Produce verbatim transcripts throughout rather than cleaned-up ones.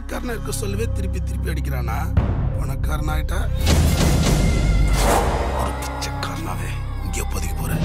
பிச்சைக்காரனா இருக்க சொல்லவே திருப்பி திருப்பி அடிக்கிறானா? பணக்காரன் ஆயிட்டா ஒரு பிச்சைக்காரனாவே இங்கே ஒதுக்கி போறேன்.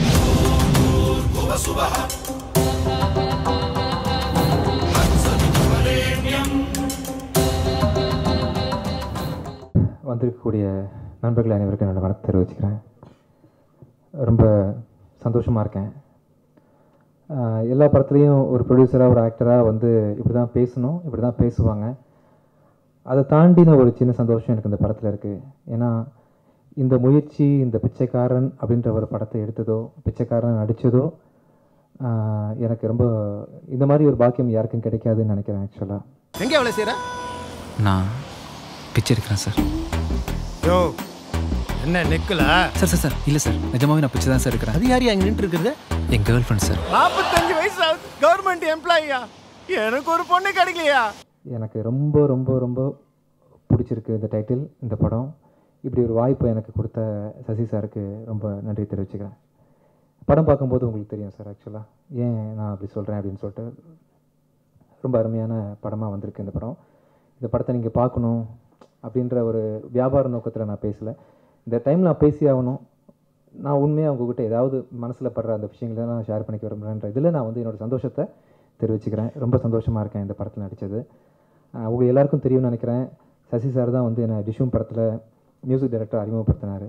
வந்திருக்கக்கூடிய நண்பர்கள் அனைவருக்கும் என்னோட வணக்கம் தெரிவிச்சுக்கிறேன். ரொம்ப சந்தோஷமாக இருக்கேன். எல்லா படத்துலேயும் ஒரு ப்ரொடியூசராக ஒரு ஆக்டராக வந்து இப்படி தான் பேசணும், இப்படி தான் பேசுவாங்க. அதை தாண்டின ஒரு சின்ன சந்தோஷம் எனக்கு இந்த படத்தில் இருக்குது. ஏன்னா இந்த முயற்சி, இந்த பிச்சைக்காரன் அப்படின்ற ஒரு படத்தை எடுத்ததோ, பிச்சைக்காரன் நடித்ததோ எனக்கு ரொம்ப இந்த மாதிரி ஒரு பாக்கியம் யாருக்கும் கிடைக்காதுன்னு நினைக்கிறேன். ஆக்சுவலாக எங்கே எவ்வளோ செய்கிற? நான் பிச்சை எடுக்கிறேன் சார். யோ என்ன நெக்கல? சார் சார் சார் இல்லை சார், நிஜமாவே நான் பிச்சை தான் சார் இருக்கிறேன். அது யார் அங்கே நின்று இருக்குது? என் கேர்ள் ஃப்ரெண்ட் சார். நாற்பத்தஞ்சு வயசு ஆகுது, கவர்மெண்ட் எம்ப்ளாயியா? எனக்கு ஒரு பொண்ணு கிடைக்கலையா? எனக்கு ரொம்ப ரொம்ப ரொம்ப பிடிச்சிருக்கு இந்த டைட்டில், இந்த படம். இப்படி ஒரு வாய்ப்பு எனக்கு கொடுத்த சசி சாருக்கு ரொம்ப நன்றி தெரிவிச்சுக்கிறேன். படம் பார்க்கும்போது உங்களுக்கு தெரியும் சார், ஆக்சுவலாக ஏன் நான் அப்படி சொல்கிறேன் அப்படின்னு சொல்லிட்டு. ரொம்ப அருமையான படமாக வந்திருக்கு இந்த படம். இந்த படத்தை நீங்கள் பார்க்கணும் அப்படின்ற ஒரு வியாபார நோக்கத்தில் நான் பேசலை. இந்த டைம் நான் பேசி ஆகணும். நான் உண்மையாக அவங்கக்கிட்ட ஏதாவது மனசில் படுற அந்த விஷயங்களை நான் ஷேர் பண்ணிக்க விரும்புகிறேன்ற இதில் நான் வந்து என்னோடய சந்தோஷத்தை தெரிவிச்சுக்கிறேன். ரொம்ப சந்தோஷமாக இருக்கேன் இந்த படத்தில் நடித்தது. அவங்க எல்லாருக்கும் தெரியும்னு நினைக்கிறேன், சசி சார் தான் வந்து என்னை டிஷ்யூம் படத்தில் மியூசிக் டைரக்டர் அறிமுகப்படுத்தினார்.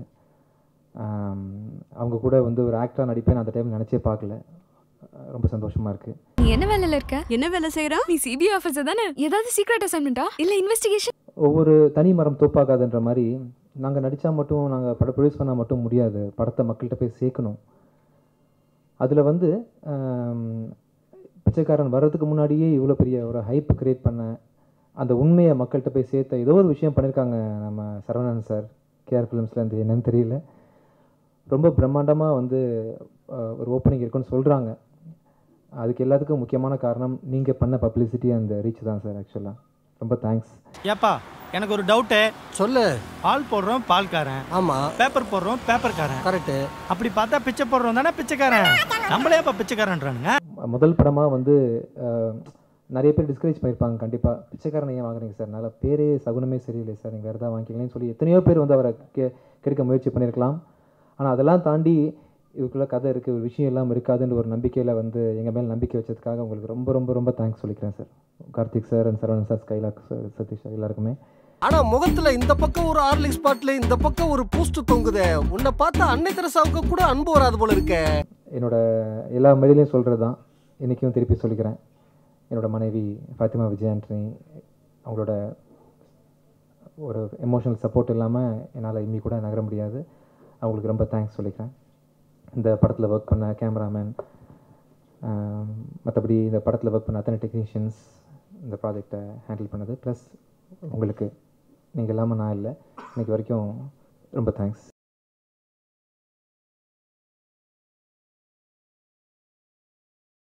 அவங்க கூட வந்து ஒரு ஆக்டராக நடிப்பேன் அந்த டைம் நினச்சே பார்க்கல. ரொம்ப சந்தோஷமாக இருக்குது. நீ என்ன வேலையில் இருக்க? என்ன வேலை செய்கிறா? நீ சிபிஐ ஆஃபீஸர் தானே? ஏதாவது சீக்ரெட் அசைன்மெண்ட்டா இல்லை இன்வெஸ்டிகேஷன்? ஒவ்வொரு தனி மரம் தோப்பாகாதுன்ற மாதிரி நாங்கள் நடித்தா மட்டும், நாங்கள் படம் ப்ரொடியூஸ் பண்ணால் மட்டும் முடியாது. படத்தை மக்கள்கிட்ட போய் சேர்க்கணும். அதில் வந்து பிச்சைக்காரன் வர்றதுக்கு முன்னாடியே இவ்வளோ பெரிய ஒரு ஹைப் க்ரியேட் பண்ண, அந்த உண்மையை மக்கள்கிட்ட போய் சேர்த்த ஏதோ ஒரு விஷயம் பண்ணியிருக்காங்க நம்ம சரவணன் சார் கேஆர் ஃபிலிம்ஸ்லேருந்து. என்னன்னு தெரியல, ரொம்ப பிரம்மாண்டமாக வந்து ஒரு ஓப்பனிங் இருக்குன்னு சொல்கிறாங்க. அதுக்கு எல்லாத்துக்கும் முக்கியமான காரணம் நீங்கள் பண்ண பப்ளிசிட்டி அந்த ரீச் தான் சார். ஆக்சுவலாக ரொம்ப தேங்க்ஸ். ஏப்பா எனக்கு ஒரு டவுட்டு சொல்லு. பால் போடுறோம் பால்காரன், ஆமாம். பேப்பர் போடுறோம் பேப்பர்காரன், கரெக்டு. அப்படி பார்த்தா பிச்சை போடுறோம் தானே பிச்சைக்காரன். நம்மளேப்பா பிச்சைக்காரன்றானுங்க. முதல் படமாக வந்து நிறைய பேர் டிஸ்கரேஜ் பண்ணியிருப்பாங்க. கண்டிப்பாக பிச்சைக்காரனை ஏன் வாங்குறீங்க சார், நல்ல பேரே சகுனமே சரியில்லை சார், நீங்கள் வேறு தான் வாங்கிக்கலன்னு சொல்லி எத்தனையோ பேர் வந்து அவரை கே கெடுக்க முயற்சி பண்ணியிருக்கலாம். ஆனால் அதெல்லாம் தாண்டி இதுக்குள்ளே கதை இருக்குது, ஒரு விஷயம் எல்லாம் இருக்காதுன்ற ஒரு நம்பிக்கையில் வந்து எங்கள் மேலே நம்பிக்கை வச்சதுக்காக உங்களுக்கு ரொம்ப ரொம்ப ரொம்ப தேங்க்ஸ் சொல்லிக்கிறேன் sir. Karthik sir and Saravanan sir, Skylark sir, Sathish sir, எல்லாருக்குமே. ஆனால் முகத்தில் இந்த பக்கம் ஒரு ஹார்லிக்ஸ் பாட்டில், இந்த பக்கம் ஒரு பூஸ்ட் தொங்குதே. உன்னை பார்த்தா அன்னை தெரசாவுக்கு கூட அன்பு வராது போல இருக்கே. என்னோட எல்லா மேடையிலையும் சொல்கிறது தான், இன்றைக்கும் திருப்பி சொல்லிக்கிறேன். என்னோடய மனைவி ஃபாத்திமா விஜய் ஆண்டனி, அவங்களோட ஒரு எமோஷனல் சப்போர்ட் இல்லாமல் என்னால் இம்மி கூட நகர முடியாது. அவங்களுக்கு ரொம்ப தேங்க்ஸ் சொல்லிக்கிறேன். இந்த படத்தில் ஒர்க் பண்ண கேமராமேன், மற்றபடி இந்த படத்தில் ஒர்க் பண்ண அத்தனை டெக்னீஷியன்ஸ், இந்த ப்ராஜெக்டை ஹேண்டில் பண்ணது, ப்ளஸ் உங்களுக்கு நீங்கள் இல்லாமல் நான் இல்லை இன்னைக்கு வரைக்கும் ரொம்ப தேங்க்ஸ்.